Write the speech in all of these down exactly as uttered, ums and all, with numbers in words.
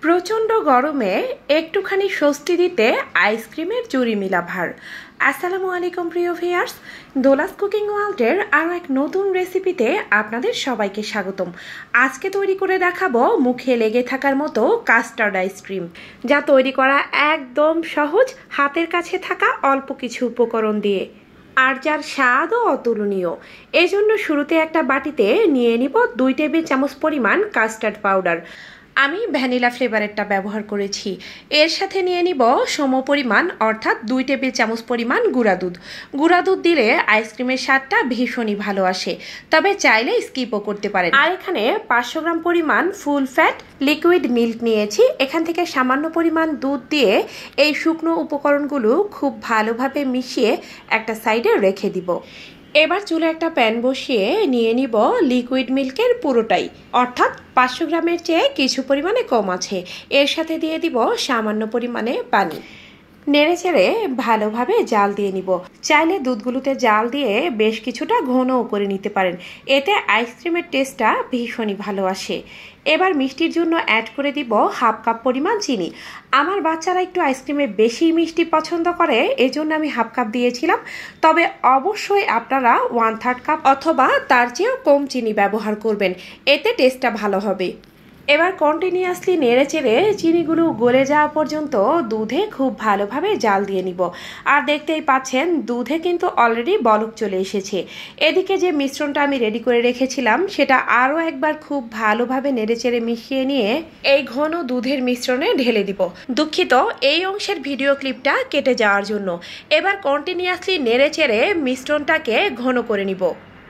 প্রচণ্ড গরমে একটুখানি স্বস্তি দিতে আইসক্রিমের জুড়ি মিলা ভার। আসসালামু আলাইকুম প্রিয় ভিউয়ার্স, দোলাস কুকিং ওয়ার্ল্ডের আরও এক নতুন রেসিপিতে আপনাদের সবাইকে স্বাগতম। আজকে তৈরি করে দেখাবো মুখে লেগে থাকার মতো কাস্টার্ড আইসক্রিম, যা তৈরি করা একদম সহজ, হাতের কাছে থাকা অল্প কিছু উপকরণ দিয়ে, আর যার স্বাদও অতুলনীয়। এই জন্য শুরুতে একটা বাটিতে নিয়ে নিব দুই টেবিল চামচ পরিমাণ কাস্টার্ড পাউডার। আমি ভ্যানিলা ফ্লেভারেরটা ব্যবহার করেছি। এর সাথে নিয়ে নিব সম পরিমাণ অর্থাৎ দুই টেবিল চামচ পরিমাণ গুঁড়া দুধ। গুঁড়া দুধ দিলে আইসক্রিমের স্বাদটা ভীষণই ভালো আসে, তবে চাইলে স্কিপও করতে পারেন। আর এখানে পাঁচশো গ্রাম পরিমাণ ফুল ফ্যাট লিকুইড মিল্ক নিয়েছি। এখান থেকে সামান্য পরিমাণ দুধ দিয়ে এই শুকনো উপকরণগুলো খুব ভালোভাবে মিশিয়ে একটা সাইডে রেখে দিব। এবার চুলে একটা প্যান বসিয়ে নিয়ে নিব লিকুইড মিল্কের পুরোটাই, অর্থাৎ পাঁচশো গ্রামের চেয়ে কিছু পরিমাণে কম আছে। এর সাথে দিয়ে দিব সামান্য পরিমাণে পানি। নেড়ে চেড়ে ভালোভাবে জাল দিয়ে নিব। চাইলে দুধগুলোতে জাল দিয়ে বেশ কিছুটা ঘনও করে নিতে পারেন, এতে আইসক্রিমের টেস্টটা ভীষণই ভালো আসে। এবার মিষ্টির জন্য অ্যাড করে দিব হাফ কাপ পরিমাণ চিনি। আমার বাচ্চারা একটু আইসক্রিমে বেশি মিষ্টি পছন্দ করে, এই জন্য আমি হাফ কাপ দিয়েছিলাম, তবে অবশ্যই আপনারা ওয়ান থার্ড কাপ অথবা তার চেয়েও কম চিনি ব্যবহার করবেন, এতে টেস্টটা ভালো হবে। এবার কন্টিনিউয়াসলি নেড়ে চেড়ে চিনিগুলো গলে যাওয়া পর্যন্ত দুধে খুব ভালোভাবে জাল দিয়ে নিব। আর দেখতেই পাচ্ছেন দুধে কিন্তু অলরেডি বলক চলে এসেছে। এদিকে যে মিশ্রণটা আমি রেডি করে রেখেছিলাম সেটা আরও একবার খুব ভালোভাবে নেড়ে চেড়ে মিশিয়ে নিয়ে এই ঘন দুধের মিশ্রণে ঢেলে দিব। দুঃখিত, এই অংশের ভিডিও ক্লিপটা কেটে যাওয়ার জন্য। এবার কন্টিনিউয়াসলি নেড়ে চেড়ে মিশ্রণটাকে ঘন করে নিব।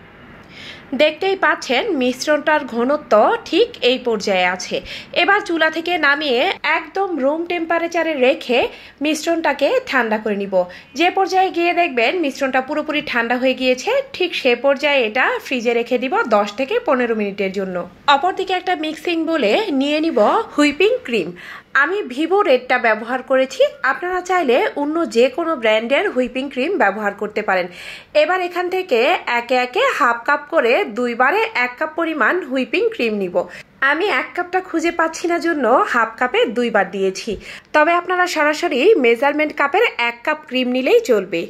দেখতেই পাচ্ছেন মিশ্রণটার ঘনত্ব ঠিক এই পর্যায়ে আছে। এবার চুলা থেকে নামিয়ে একদম রুম টেম্পারেচারে রেখে মিশ্রণটাকে ঠান্ডা করে নিব। যে পর্যায়ে গিয়ে দেখবেন মিশ্রণটা পুরোপুরি ঠান্ডা হয়ে গিয়েছে, ঠিক সে পর্যায়ে এটা ফ্রিজে রেখে দিব দশ থেকে পনেরো মিনিটের জন্য। অপরদিকে একটা মিক্সিং বলে নিয়ে নিব হুইপিং ক্রিম। আমি ভিভো রেডটা ব্যবহার করেছি, আপনারা চাইলে অন্য যে কোনো ব্র্যান্ডের হুইপিং ক্রিম ব্যবহার করতে পারেন। এবার এখান থেকে একে একে হাফ কাপ করে দুইবারে এক কাপ পরিমাণ হুইপিং ক্রিম নিব। আমি এক কাপটা খুঁজে পাচ্ছি না জন্য হাফ কাপে দুইবার দিয়েছি, তবে আপনারা সরাসরি মেজারমেন্ট কাপের এক কাপ ক্রিম নিলেই চলবে।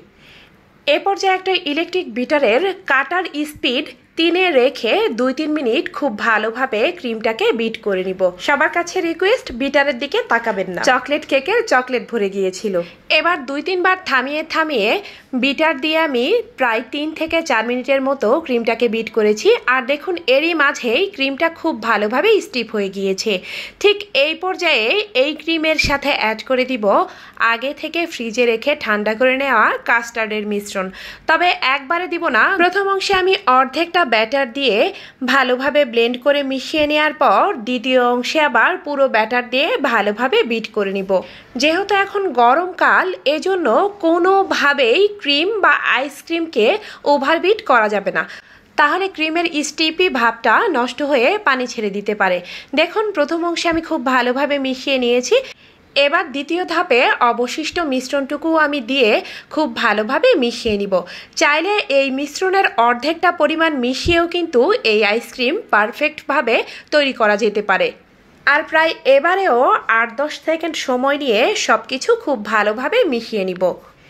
এ পর্যায়ে একটা ইলেকট্রিক বিটারের কাটার স্পিড তিনে রেখে দুই তিন মিনিট খুব ভালোভাবে ক্রিমটাকে বিট করে নিব। সবার কাছে রিকোয়েস্ট, বিটারের দিকে তাকাবেন না, চকলেট কেকের চকলেট ভরে গিয়েছিল। এবার দুই তিনবার থামিয়ে থামিয়ে বিটার দিয়ে আমি প্রায় তিন থেকে চার মিনিটের মতো ক্রিমটাকে বিট করেছি। আর দেখুন এরই মাঝেই ক্রিমটা খুব ভালোভাবে স্টিফ হয়ে গিয়েছে। ঠিক এই পর্যায়ে এই ক্রিমের সাথে অ্যাড করে দিব আগে থেকে ফ্রিজে রেখে ঠান্ডা করে নেওয়া কাস্টার্ডের মিশ্রণ। তবে একবারে দিব না, প্রথম অংশে আমি অর্ধেকটা ব্যাটার দিয়ে ভালোভাবে ব্লেন্ড করে মিশিয়ে নেওয়ার পর দ্বিতীয় অংশে আবার পুরো ব্যাটার দিয়ে ভালোভাবে বিট করে নিব। যেহেতু এখন গরমকাল, এজন্য কোনোভাবেই ক্রিম বা আইসক্রিমকে ওভারবিট করা যাবে না, তাহলে ক্রিমের স্টিপি ভাবটা নষ্ট হয়ে পানি ছেড়ে দিতে পারে। দেখুন প্রথম অংশে আমি খুব ভালোভাবে মিশিয়ে নিয়েছি। এবার দ্বিতীয় ধাপে অবশিষ্ট মিশ্রণটুকু আমি দিয়ে খুব ভালোভাবে মিশিয়ে নিব। চাইলে এই মিশ্রণের অর্ধেকটা পরিমাণ মিশিয়েও কিন্তু এই আইসক্রিম পারফেক্টভাবে তৈরি করা যেতে পারে। আর প্রায় এবারেও আট দশ সেকেন্ড সময় নিয়ে সব কিছু খুব ভালোভাবে মিশিয়ে নিব।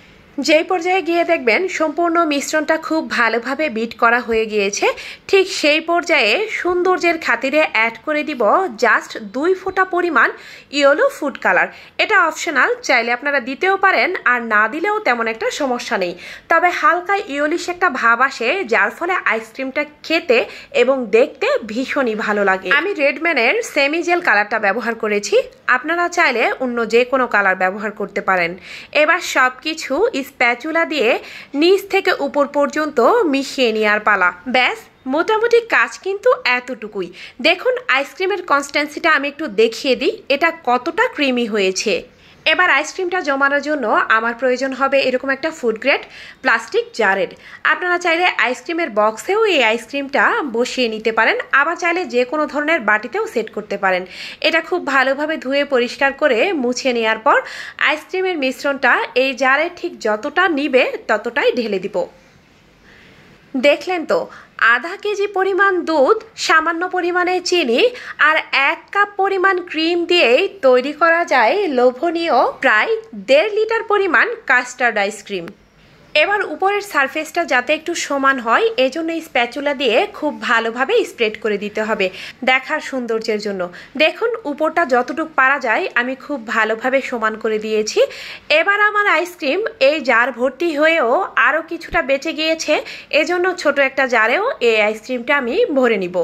যেই পর্যায়ে গিয়ে দেখবেন সম্পূর্ণ মিশ্রণটা খুব ভালোভাবে বিট করা হয়ে গিয়েছে, ঠিক সেই পর্যায়ে সৌন্দর্যের খাতিরে অ্যাড করে দিব জাস্ট দুই ফোঁটা পরিমাণ ইয়েলো ফুড কালার। এটা অপশনাল, চাইলে আপনারা দিতেও পারেন, আর না দিলেও তেমন একটা সমস্যা নেই। তবে হালকা ইয়েলিশ একটা ভাব আসে, যার ফলে আইসক্রিমটা খেতে এবং দেখতে ভীষণই ভালো লাগে। আমি রেডম্যানের সেমি জেল কালারটা ব্যবহার করেছি, আপনারা চাইলে অন্য যে কোনো কালার ব্যবহার করতে পারেন। এবার সব কিছু স্প্যাচুলা দিয়ে নিচ থেকে উপর পর্যন্ত মিশিয়ে নেওয়ার পালা। ব্যাস, মোটামুটি কাজ কিন্তু এতটুকুই। দেখুন আইসক্রিমের কনসিস্টেন্সিটা আমি একটু দেখিয়ে দিই, এটা কতটা ক্রিমি হয়েছে। এবার আইসক্রিমটা জমানোর জন্য আমার প্রয়োজন হবে এরকম একটা ফুড গ্রেড প্লাস্টিক জারের। আপনারা চাইলে আইসক্রিমের বক্সেও এই আইসক্রিমটা বসিয়ে নিতে পারেন, আবার চাইলে যে কোনো ধরনের বাটিতেও সেট করতে পারেন। এটা খুব ভালোভাবে ধুয়ে পরিষ্কার করে মুছে নেওয়ার পর আইসক্রিমের মিশ্রণটা এই জারে ঠিক যতটা নিবে ততটাই ঢেলে দিব। দেখলেন তো, আধা কেজি পরিমাণ দুধ, সামান্য পরিমাণে চিনি আর এক কাপ পরিমাণ ক্রিম দিয়েই তৈরি করা যায় লোভনীয় প্রায় দেড় লিটার পরিমাণ কাস্টার্ড আইসক্রিম। এবার উপরের সারফেসটা যাতে একটু সমান হয় এজন্য স্প্যাচুলা দিয়ে খুব ভালোভাবে স্প্রেড করে দিতে হবে দেখার সৌন্দর্যের জন্য। দেখুন উপরটা যতটুকু পারা যায় আমি খুব ভালোভাবে সমান করে দিয়েছি। এবার আমার আইসক্রিম এই জার ভর্তি হয়েও আরও কিছুটা বেঁচে গিয়েছে, এজন্য ছোট একটা জারেও এই আইসক্রিমটা আমি ভরে নিব।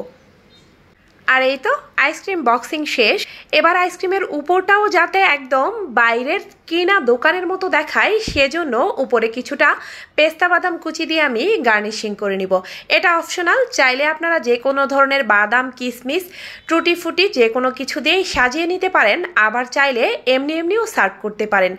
আর এই তো আইসক্রিম বক্সিং শেষ। এবার আইসক্রিমের উপরটাও যাতে একদম বাইরের কিনা দোকানের মতো দেখায় সেজন্য উপরে কিছুটা পেস্তা বাদাম কুচি দিয়ে আমি গার্নিশিং করে নিব। এটা অপশনাল, চাইলে আপনারা যে কোনো ধরনের বাদাম, কিশমিশ, টুটি ফুটি যে কোনো কিছু দিয়েই সাজিয়ে নিতে পারেন, আবার চাইলে এমনি এমনিও সার্ভ করতে পারেন।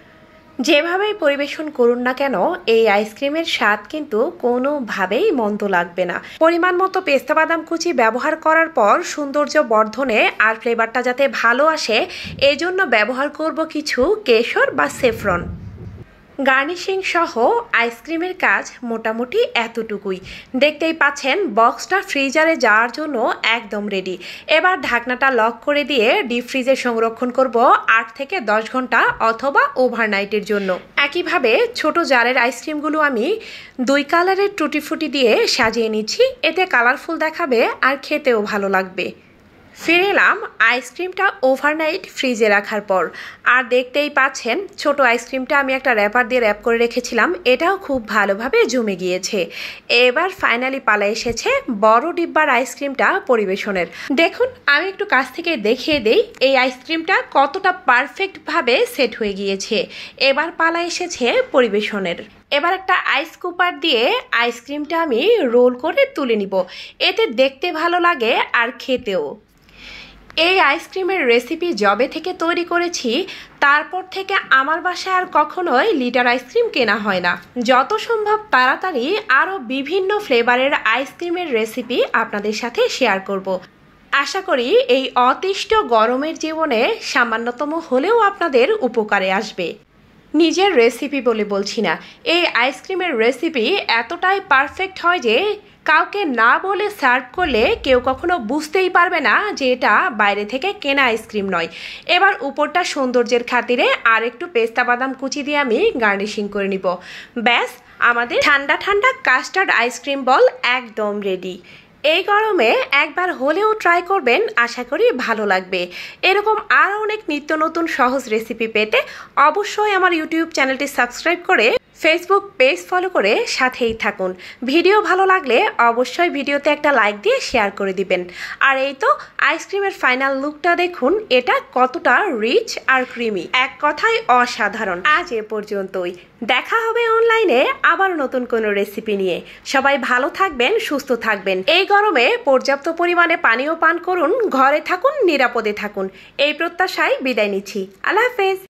যেভাবেই পরিবেশন করুন না কেন এই আইসক্রিমের স্বাদ কিন্তু কোনোভাবেই মন্দ লাগবে না। পরিমাণ মতো পেস্তা বাদাম কুচি ব্যবহার করার পর সৌন্দর্য বর্ধনে আর ফ্লেভারটা যাতে ভালো আসে এজন্য ব্যবহার করব কিছু কেশর বা সেফরন। গার্নিশিং সহ আইসক্রিমের কাজ মোটামুটি এতটুকুই। দেখতেই পাচ্ছেন বক্সটা ফ্রিজারে যাওয়ার জন্য একদম রেডি। এবার ঢাকনাটা লক করে দিয়ে ডিপ ফ্রিজে সংরক্ষণ করব আট থেকে দশ ঘন্টা অথবা ওভারনাইটের জন্য। একইভাবে ছোট জারের আইসক্রিমগুলো আমি দুই কালারের টুটি ফুটি দিয়ে সাজিয়ে নিচ্ছি, এতে কালারফুল দেখাবে আর খেতেও ভালো লাগবে। ফিরে এলাম আইসক্রিমটা ওভারনাইট ফ্রিজে রাখার পর। আর দেখতেই পাচ্ছেন ছোট আইসক্রিমটা আমি একটা র্যাপার দিয়ে র্যাপ করে রেখেছিলাম, এটাও খুব ভালোভাবে জমে গিয়েছে। এবার ফাইনালি পালা এসেছে বড় ডিব্বার আইসক্রিমটা পরিবেশনের। দেখুন আমি একটু কাছ থেকে দেখিয়ে দেই এই আইসক্রিমটা কতটা পারফেক্টভাবে সেট হয়ে গিয়েছে। এবার পালা এসেছে পরিবেশনের। এবার একটা আইস কুপার দিয়ে আইসক্রিমটা আমি রোল করে তুলে নিব, এতে দেখতে ভালো লাগে আর খেতেও। এই আইসক্রিমের রেসিপি যবে থেকে তৈরি করেছি তারপর থেকে আমার বাসায় আর কখনোই লিটার আইসক্রিম কেনা হয় না। যত সম্ভব তাড়াতাড়ি আরও বিভিন্ন ফ্লেভারের আইসক্রিমের রেসিপি আপনাদের সাথে শেয়ার করব। আশা করি এই অতিষ্ঠ গরমের জীবনে সামান্যতম হলেও আপনাদের উপকারে আসবে। নিজের রেসিপি বলে বলছি না, এই আইসক্রিমের রেসিপি এতটাই পারফেক্ট হয় যে কাউকে না বলে সার্ভ করলে কেউ কখনো বুঝতেই পারবে না যে এটা বাইরে থেকে কেনা আইসক্রিম নয়। এবার উপরটা সৌন্দর্যের খাতিরে আর একটু পেস্তা বাদাম কুচি দিয়ে আমি গার্নিশিং করে নিব। ব্যাস আমাদের ঠান্ডা ঠান্ডা কাস্টার্ড আইসক্রিম বল একদম রেডি। এই গরমে একবার হলেও ট্রাই করবেন, আশা করি ভালো লাগবে। এরকম আরও অনেক নিত্য নতুন সহজ রেসিপি পেতে অবশ্যই আমার ইউটিউব চ্যানেলটি সাবস্ক্রাইব করে ফেসবুক পেজ ফলো করে সাথেই থাকুন। ভিডিও ভালো লাগলে অবশ্যই ভিডিওতে একটা লাইক দিয়ে শেয়ার করে দিবেন। আর এই তো আইসক্রিমের ফাইনাল লুকটা দেখুন, এটা কতটা রিচ আর ক্রিমি, এক কথায় অসাধারণ। আজ এ পর্যন্তই, দেখা হবে অনলাইনে আবার নতুন কোনো রেসিপি নিয়ে। সবাই ভালো থাকবেন, সুস্থ থাকবেন। এই গরমে পর্যাপ্ত পরিমাণে পানীয় পান করুন, ঘরে থাকুন, নিরাপদে থাকুন। এই প্রত্যাশায় বিদায় নিচ্ছি। আল্লাহ হাফেজ।